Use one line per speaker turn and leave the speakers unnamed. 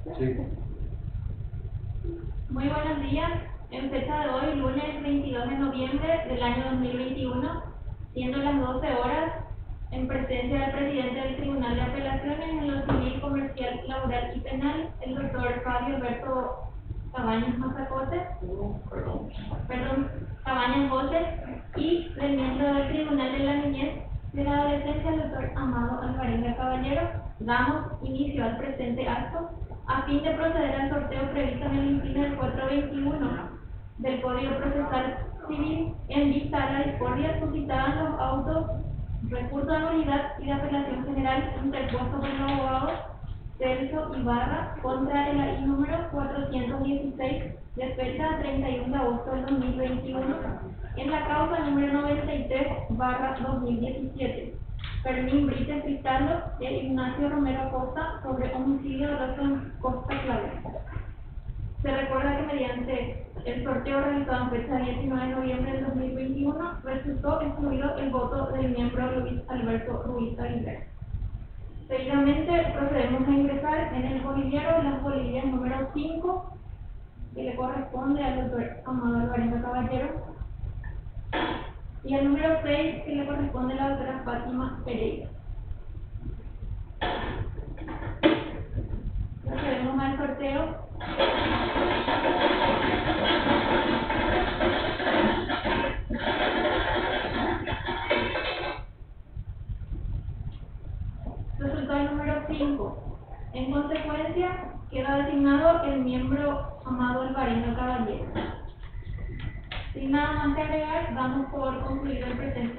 Sí.
Muy buenos días. En fecha de hoy, lunes 22 de noviembre del año 2021, siendo las 12 horas, en presencia del presidente del Tribunal de Apelaciones en lo civil, comercial, laboral y penal, el doctor Fabio Alberto Cabañas Mazacote, Cabañas José, y del miembro del Tribunal de la Niñez de la Adolescencia, el doctor Amado Alvarenga Caballero, damos inicio al presente acto a fin de proceder al sorteo previsto en el inciso del 421 del Código Procesal Civil en vista a la discordia suscitada en los autos recurso de nulidad y de apelación general interpuesto por los abogados Celso Ibarra contra el AI número 416 de fecha 31 de agosto del 2021 en la causa número 93/2017. Fermín Brites Cristaldo e Ignacio Romero Acosta sobre homicidio de Rosa Costa Clave. Se recuerda que mediante el sorteo realizado en fecha 19 de noviembre del 2021 resultó excluido el voto del miembro Luis Alberto Ruiz Aguilera. Seguidamente procedemos a ingresar en el bolillero las bolillas número 5, que le corresponde al doctor Amado Alvarenga Caballero, y el número 6, que le corresponde a la doctora Fátima Pereira. Procedemos al sorteo. Resultado número 5. En consecuencia, queda designado el miembro Amado Alvarenga Caballero. Sin nada más que agregar, damos por concluido el presente